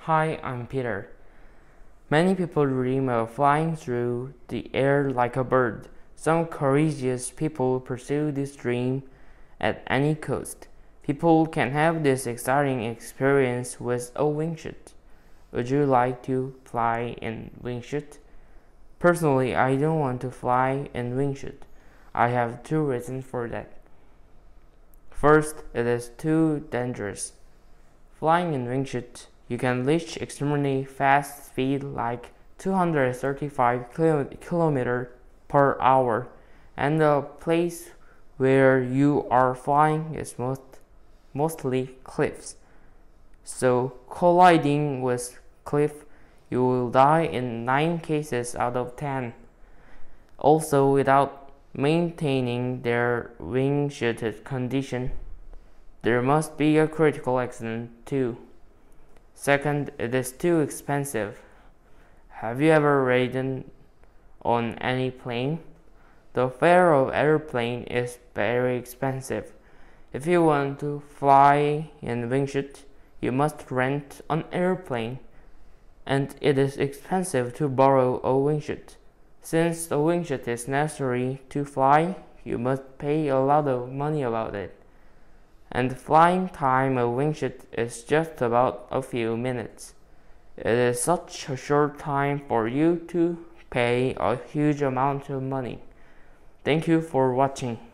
Hi, I'm Peter. Many people dream of flying through the air like a bird. Some courageous people pursue this dream at any cost. People can have this exciting experience with a wingsuit. Would you like to fly in wingsuit? Personally, I don't want to fly in wingsuit. I have two reasons for that. First, it is too dangerous. Flying in wingsuit, you can reach extremely fast speed like 235 km per hour, and the place where you are flying is mostly cliffs. So colliding with cliff, you will die in 9 cases out of 10. Also, without maintaining their wingsuit condition, there must be a critical accident too. Second, it is too expensive. Have you ever ridden on any plane? The fare of airplane is very expensive. If you want to fly in wingsuit, you must rent an airplane, and it is expensive to borrow a wingsuit. Since the wingsuit is necessary to fly, you must pay a lot of money about it. And flying time of wingsuit is just about a few minutes. It is such a short time for you to pay a huge amount of money. Thank you for watching.